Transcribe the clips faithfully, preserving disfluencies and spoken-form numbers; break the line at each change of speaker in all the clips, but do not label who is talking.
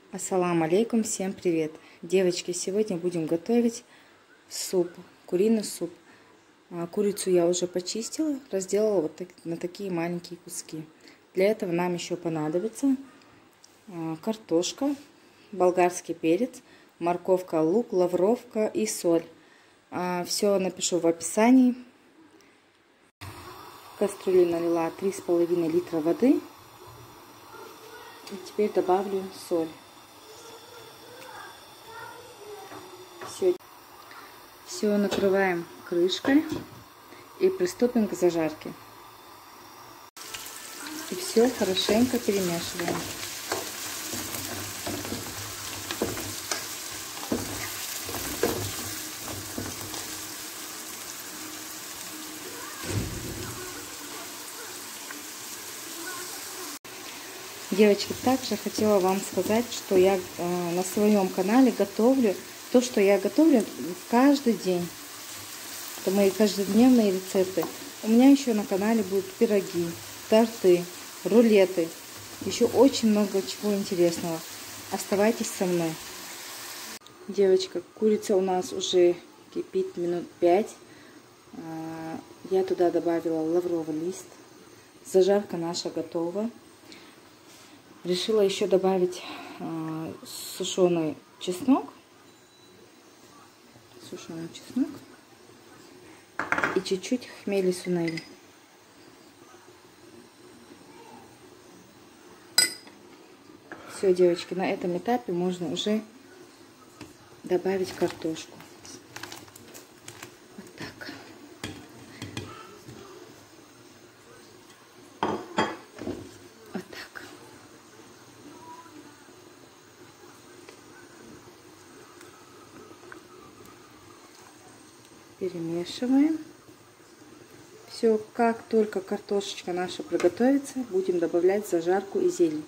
Ассаламу алейкум, всем привет! Девочки, сегодня будем готовить суп, куриный суп. Курицу я уже почистила, разделала вот так, на такие маленькие куски. Для этого нам еще понадобится картошка, болгарский перец, морковка, лук, лавровка и соль. Все напишу в описании. В кастрюлю налила три с половиной литра воды. И теперь добавлю соль. Все. Все накрываем крышкой и приступим к зажарке. И все хорошенько перемешиваем. Девочки, также хотела вам сказать, что я э, на своем канале готовлю то, что я готовлю каждый день. Это мои каждодневные рецепты. У меня еще на канале будут пироги, торты, рулеты. Еще очень много чего интересного. Оставайтесь со мной. Девочка, курица у нас уже кипит минут пять. Я туда добавила лавровый лист. Зажарка наша готова. Решила еще добавить сушеный чеснок. Сушеный чеснок и чуть-чуть хмели сунели. Все, девочки, на этом этапе можно уже добавить картошку. Вот так. Вот так. Перемешиваем. Все, как только картошечка наша приготовится, будем добавлять зажарку и зелень.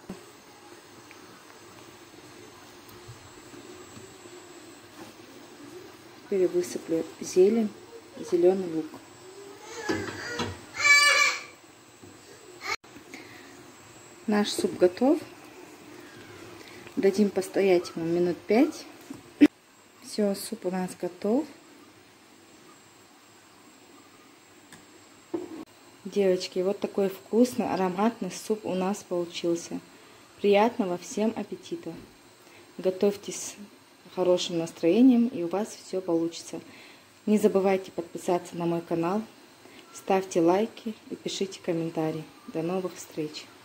Теперь высыплю зелень и зеленый лук. Наш суп готов. Дадим постоять ему минут пять. Все, суп у нас готов. Девочки, вот такой вкусный, ароматный суп у нас получился. Приятного всем аппетита! Готовьтесь с хорошим настроением, и у вас все получится. Не забывайте подписаться на мой канал, ставьте лайки и пишите комментарии. До новых встреч!